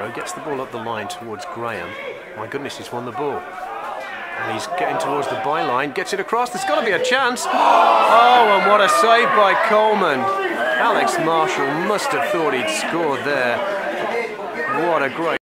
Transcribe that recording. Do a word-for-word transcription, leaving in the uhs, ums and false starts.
go, gets the ball up the line towards Graham. My goodness, he's won the ball. And he's getting towards the byline, gets it across, there's got to be a chance. Oh, and what a save by Coleman. Alex Marshall must have thought he'd scored there. What a great